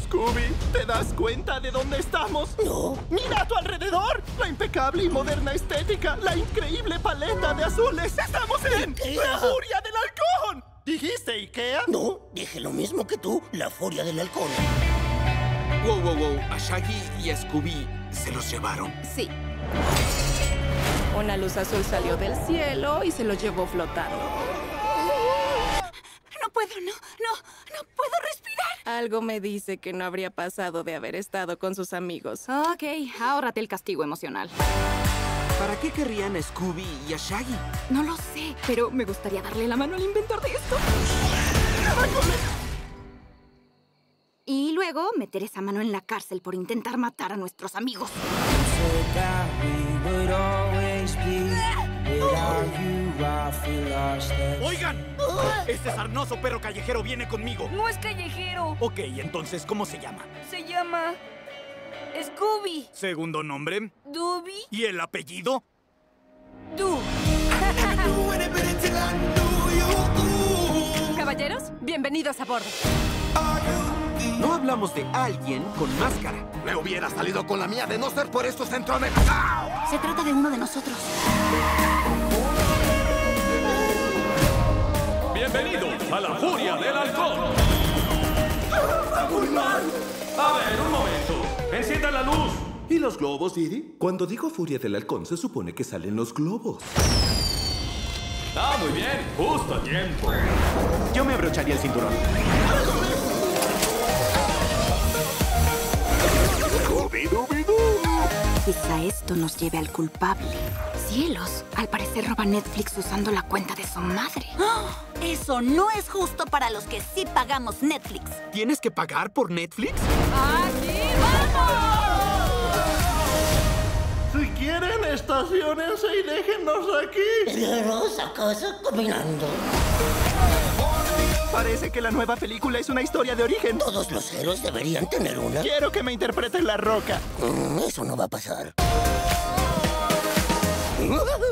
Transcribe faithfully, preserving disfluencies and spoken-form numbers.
Scooby, ¿te das cuenta de dónde estamos? No. ¡Mira a tu alrededor! La impecable y moderna estética, la increíble paleta de azules. ¡Estamos en Ikea. la furia del halcón! ¿Dijiste Ikea? No, dije lo mismo que tú, la furia del halcón. Wow, wow, wow. A Shaggy y a Scooby se los llevaron. Sí. Una luz azul salió del cielo y se los llevó flotando. No puedo, no, no, no puedo respirar. Algo me dice que no habría pasado de haber estado con sus amigos. Ok, ahórrate el castigo emocional. ¿Para qué querrían a Scooby y a Shaggy? No lo sé, pero me gustaría darle la mano al inventor de esto. Y luego meter esa mano en la cárcel por intentar matar a nuestros amigos. ¡Oigan! Este sarnoso perro callejero viene conmigo. No es callejero, Ok, entonces, ¿cómo se llama? se llama Scooby. ¿Segundo nombre? Duby. ¿Y el apellido? Du. Caballeros, bienvenidos a bordo. No hablamos de alguien con máscara. Me hubiera salido con la mía de no ser por estos centrones. Se trata de uno de nosotros. Bienvenidos a la furia del halcón. A ver, un momento. Enciendan la luz. ¿Y los globos, Didi? Cuando digo furia del halcón, se supone que salen los globos. Ah, muy bien. Justo a tiempo. Yo me abrocharía el cinturón. Quizá esto nos lleve al culpable. Cielos, al parecer roba Netflix usando la cuenta de su madre. Eso no es justo para los que sí pagamos Netflix. ¿Tienes que pagar por Netflix? ¡Aquí vamos! Si quieren, estaciónense y déjennos aquí. Llegaros a casa caminando. Parece que la nueva película es una historia de origen. Todos los héroes deberían tener una. Quiero que me interpreten La Roca. Mm, eso no va a pasar.